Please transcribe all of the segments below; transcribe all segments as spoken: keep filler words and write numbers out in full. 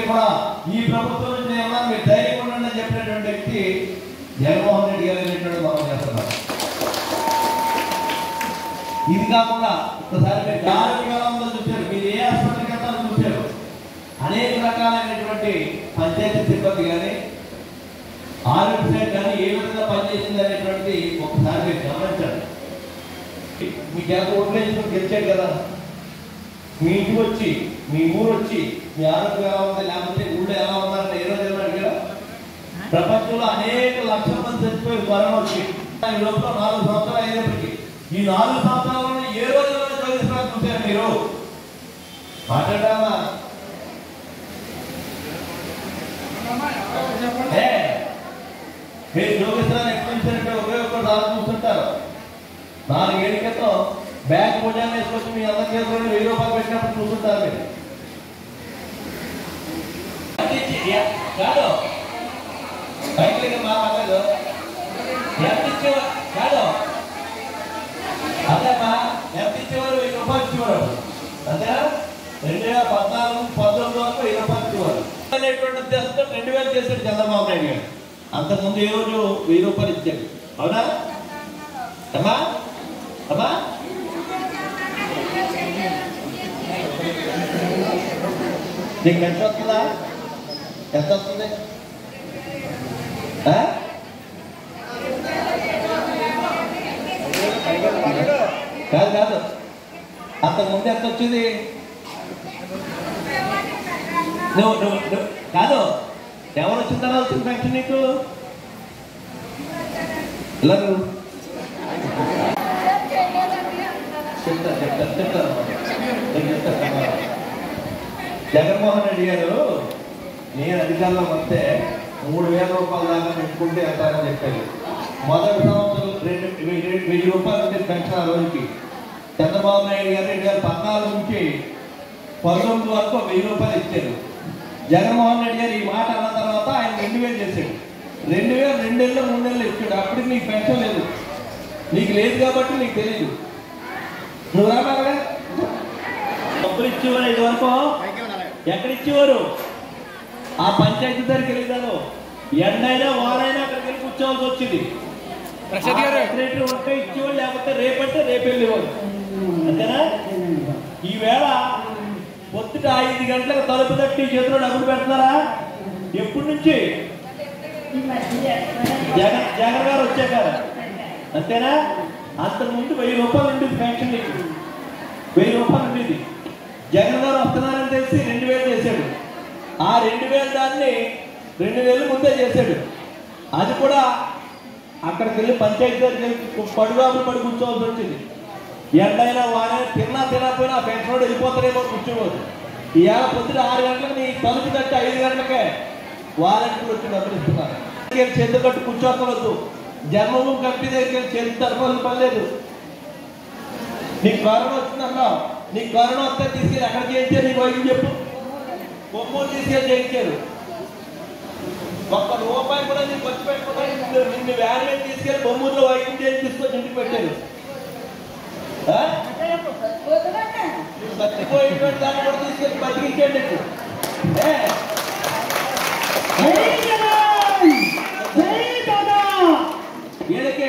కూడా ఈ ప్రభుత్వం నుంచి ఏమన్నా మీరు ధైర్యం ఉండండి అని చెప్పినటువంటి వ్యక్తి జగన్మోహన్ రెడ్డి గారు అనేటువంటి మనం చేస్తున్నారు. ఇది కాకుండా ఒకసారి మీరు ఆరోగ్యంలో చూశారు, మీరు ఏ హాస్పిటల్కి వెళ్తారో చూశారు. అనేక రకాలైనటువంటి పంచాయతీ సిబ్బంది కానీ ఆరోగ్య శాఖ కానీ ఏ విధంగా పనిచేసింది అనేటువంటి ఒకసారి మీరు గమనించండి. మీకు ఎంత ఓట్లు వేసుకుని గెలిచాడు కదా, మీ ఇంటికి వచ్చి మీ ఊరు వచ్చి మీ ఆరోగ్యం ఎలా ఉంది లేకపోతే ఊళ్ళో ఎలా ఉన్నారని ఏ రోజు ఏమన్నా అడిగారా? ప్రపంచంలో అనేక లక్షల మంది చచ్చిపోయి కరోనా వచ్చి ఈ లోపల నాలుగు సంవత్సరాలు అయినప్పటికీ ఈ నాలుగు సంవత్సరాలను ఏ రోజు చదివిస్తున్నారు చూసారు మీరు? మాట్లాడామా? మీరు జోగిస్తారని ఎక్స్పెన్షన్ ఒకే ఒక్కరు రాదు చూస్తుంటారు. నాలుగేళ్ళ క్రితం బ్యాంక్ భుజాన్ని వేసుకొచ్చి మీ అందరి చేతుల్లో వెయ్యి రూపాయలు పెట్టినప్పుడు చూస్తుంటారు మీరు. కాదు బయటకి మాట్లాడలేదు ఎంత ఇచ్చేవారు కాదు అదేమ్మా ఎంత ఇచ్చేవారు? వెయ్యి రూపాయలు ఇచ్చేవారు అంతేనా? రెండు వేల పద్నాలుగు పంతొమ్మిది వరకు వెయ్యి రూపాయలు ఇచ్చేవారు అనేటువంటి ఉద్దేశంతో రెండు వేలు చేశాడు చంద్రబాబు నాయుడు గారు. అంతకుముందు ఏ రోజు వెయ్యి రూపాయలు ఇచ్చాడు. అవునా అమ్మా? అమ్మా నీకు ఎంత వస్తుందా? ఎంత వస్తుంది? కాదు కాదు అంతకుముందు ఎంత వచ్చింది? నువ్వు నువ్వు కాదు ఎవరు వచ్చిన తర్వాత వచ్చింది పెన్షన్ నీకు? ఇలా నువ్వు చెప్తా చెప్తా చెప్తాను జగన్మోహన్ రెడ్డి గారు నేను అధికారంలో వస్తే మూడు వేల రూపాయల దాకా పెట్టుకుంటే వెళ్తారని చెప్పారు. మొదటి సంవత్సరం రెండు వెయ్యి రూపాయలు ఉంటే పెన్షన్ ఆ రోజుకి. చంద్రబాబు నాయుడు గారు రెండు వేల పద్నాలుగు నుంచి పంతొమ్మిది వరకు వెయ్యి రూపాయలు ఇచ్చారు. జగన్మోహన్ రెడ్డి గారు ఈ మాట అన్న తర్వాత ఆయన రెండు వేలు చేశాడు. రెండు వేలు రెండేళ్ళు మూడు నెలలు ఇచ్చాడు. అప్పటికి నీకు పెన్షన్ లేదు, నీకు లేదు కాబట్టి నీకు తెలీదు. నువ్వు రాబాగా డబ్బులు ఇచ్చేవారు ఇది వరకు ఎక్కడ ఇచ్చేవారు? ఆ పంచాయతీ దగ్గరికి వెళ్ళాను ఎండైనా వారైనా అక్కడికి వెళ్ళి కూర్చోవాల్సి వచ్చింది. సెక్రటరీ ఉంటే ఇచ్చేవాళ్ళు, లేకపోతే రేపంటే రేపు వెళ్ళేవాళ్ళు. అంతేనా? ఈవేళ పొద్దుట ఐదు గంటలకు తలుపు తట్టి చేతిలో డబ్బులు పెడతారా? ఎప్పటి నుంచి? జగన్ జగన్ గారు వచ్చాక. అంతేనా? అంతకుముందు వెయ్యి రూపాయలు ఉండేది పెన్షన్, నీకు వెయ్యి రూపాయలు ఉండేది. జగన్ గారు వస్తున్నారని తెలిసి రెండు వేలు చేశాడు. ఆ రెండు వేలు దాన్ని రెండు వేలు ముందే చేశాడు. అది కూడా అక్కడికి వెళ్ళి పంచాయతీ దగ్గరికి పడుగాపులు పడి కూర్చోవలసి వచ్చింది. ఎండైనా వారైనా తిన్నా తినకపోయినా ఆ పెన్షన్ వెళ్ళిపోతారేమో కూర్చోవచ్చు. ఇవాళ పొద్దున ఆరు గంటలకు నీ తలుపు కట్టి ఐదు గంటలకే వారంటీ వచ్చి డబ్బులు ఇస్తున్నారు. చేతులు కట్టి కూర్చోకూడదు. జన్మభూమి కంపెనీ దగ్గరికి చేతి తరఫున పని లేదు. నీకు కరోనా వచ్చిందన్నా, నీకు కరోనా వస్తే తీసుకెళ్ళి ఎక్కడ చేయించారు? నీకు వైద్యం చెప్పు. బొమ్మలు తీసుకెళ్ళి చేయించారు. ఒక్క రూపాయి కూడా నీకు ఖర్చు పెట్టుకుంటే నిన్ను వ్యాన్ మీద తీసుకెళ్ళి బొమ్మూరులో వైద్యం చేసి తీసుకొని ఇంటికి పెట్టారు. బతికిపోయినటువంటి దాన్ని కూడా తీసుకెళ్ళి బతికించండి. వీళ్ళకే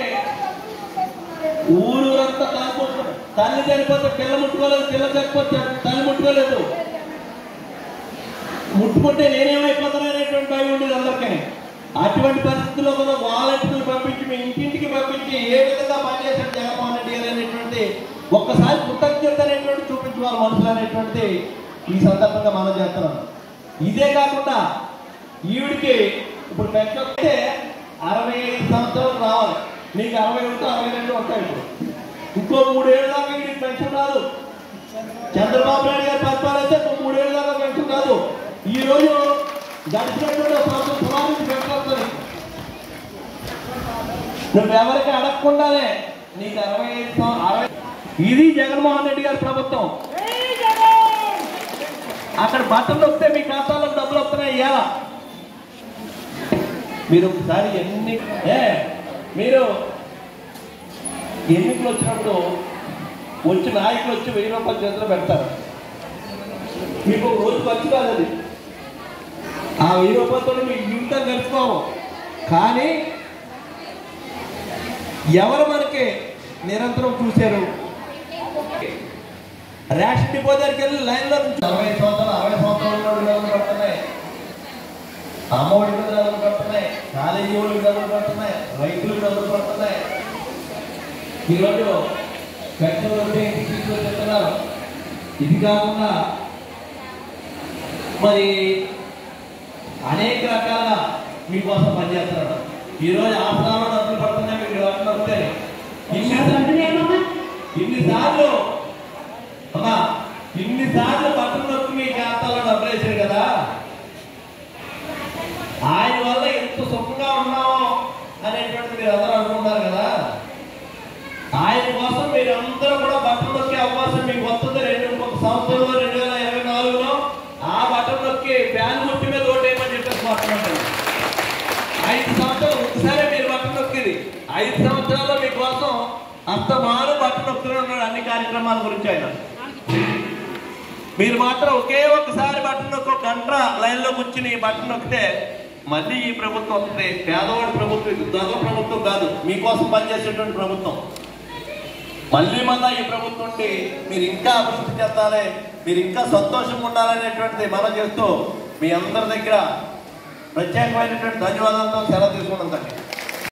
ఊరూరంతా కాకపోతే తల్లి చనిపోతే పిల్ల ముట్టుకోలేదు, పిల్ల చనిపోతే తల్లి ముట్టుకోలేదు. ముట్టుకుంటే నేనేమైపోతాను అనేటువంటి భయం ఉండేది అందరికీ. అటువంటి పరిస్థితుల్లో కూడా వాలంటీర్లు పంపించి మీ ఇంటింటికి పంపించి ఏ విధంగా పనిచేశాడు జగన్మోహన్ రెడ్డి గారు అనేటువంటి ఒక్కసారి కృతజ్ఞత అనేటువంటి చూపించుకోవాలి మనుషులు అనేటువంటి ఈ సందర్భంగా మనం చేస్తున్నాం. ఇదే కాకుండా ఈవిడికి ఇప్పుడు పెన్షన్ వస్తే అరవై ఐదు సంవత్సరాలు రావాలి. నీకు అరవై ఒకటి అరవై రెండు వస్తాయి. ఇప్పుడు ఇంకో మూడేళ్ళు దాకా వీడికి పెన్షన్ రాదు. చంద్రబాబు నాయుడు గారి పరిపాలన అయితే ఇంకో మూడేళ్ళు దాకా పెన్షన్ రాదు. ఈ రోజు గడిచినటువంటి సంవత్సరం సుమారు పెన్షన్ వస్తుంది. నువ్వెవరికి అడగకుండానే నీకు అరవై ఐదు అరవై ఇది జగన్మోహన్ రెడ్డి గారి ప్రభుత్వం. అక్కడ బట్టలు వస్తే మీ ఖాతాలో డబ్బులు వస్తున్నాయి. ఇవాళ మీరు ఒకసారి ఎన్ని మీరు ఎన్నికలు వచ్చినప్పుడు వచ్చి నాయకులు వచ్చి వెయ్యి రూపాయల చేతిలో పెడతారు. మీకు రోజు ఖర్చు కాదు. అది ఆ వెయ్యి రూపాయలతో మీ జీవితం గడుపుకోము. కానీ ఎవరు మనకి నిరంతరం చూశారు? రేషన్ డిపో దగ్గరికి వెళ్ళి లైన్లో నుంచి నలభై సంవత్సరాలు అరవై సంవత్సరాలు డబ్బులు పడుతున్నాయి, అమ్మఒడికి డబ్బులు పడుతున్నాయి, కాలేజీ వాళ్ళకి డబ్బులు పడుతున్నాయి, రైతులకు డబ్బులు పడుతున్నాయి. ఈరోజు పెట్రోల్ చెప్తున్నారు. ఇది కాకుండా మరి అనేక రకాలుగా మీకోసం పనిచేస్తున్నాడు. ఈరోజు ఆసనాలు డబ్బులు పడుతున్నాయి, మీకు డబ్బులు వస్తాయి. ఇన్నిసార్లు అమ్మా ఇన్నిసార్లు బట్టలు నొక్కి మీ ఖాతాలో డబ్బులు వేసారు కదా, ఆయన వల్ల ఎంత సుఖంగా ఉన్నామో అనేటువంటిది మీరు అందరూ అనుకుంటారు కదా. ఆయన కోసం మీరు అందరూ కూడా బట్టలు నొక్కే అవకాశం మీకు వస్తుంది. రెండు ఒక సంవత్సరంలో రెండు వేల ఇరవై నాలుగులో ఆ బట్టలు నొక్కి ఫ్యాన్ గుర్తు మీద ఓటేయమని చెప్పేసి మాట్లాడుతున్నారు. ఐదు సంవత్సరాలు ఒకసారి మీరు బట్టలు నొక్కింది, ఐదు సంవత్సరాల్లో మీకోసం అంతమాను బట్టలు నొక్కుతూనే ఉన్నాడు అన్ని కార్యక్రమాల గురించి. ఆయన మీరు మాత్రం ఒకే ఒక్కసారి బట్టలు నొక్కి ఒక గంట లైన్లో కూర్చుని బట్టలు నొక్కితే మళ్ళీ ఈ ప్రభుత్వం వస్తుంది. పేదవాడి ప్రభుత్వం, దొంగ ప్రభుత్వం కాదు, మీకోసం పనిచేసేటువంటి ప్రభుత్వం. మళ్ళీ మళ్ళా ఈ ప్రభుత్వం ఉండి మీరు ఇంకా అభివృద్ధి చెందాలి, మీరు ఇంకా సంతోషంగా ఉండాలనేటువంటిది మనం చేస్తూ మీ అందరి దగ్గర ప్రత్యేకమైనటువంటి ధన్యవాదాలతో సెలవు తీసుకుంటాం.